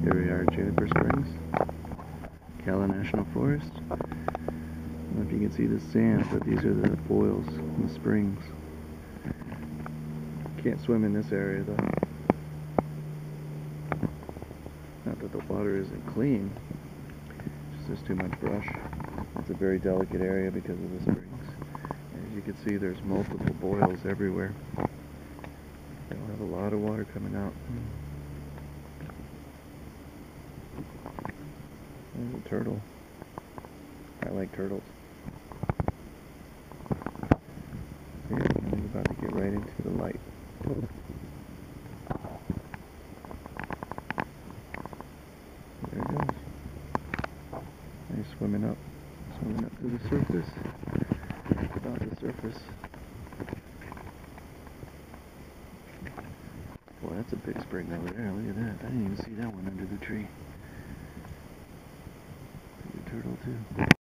Here we are at Juniper Springs, Cala National Forest. I don't know if you can see the sand, but these are the boils in the springs. Can't swim in this area though. Not that the water isn't clean, just there's too much brush. It's a very delicate area because of the springs. As you can see, there's multiple boils everywhere. They'll have a lot of water coming out. There's a turtle. I like turtles. Here, I'm about to get right into the light. There it goes. He's swimming up to the surface. It's about the surface. Boy, that's a big spring over there. Look at that. I didn't even see that one under the tree. Big turtle too.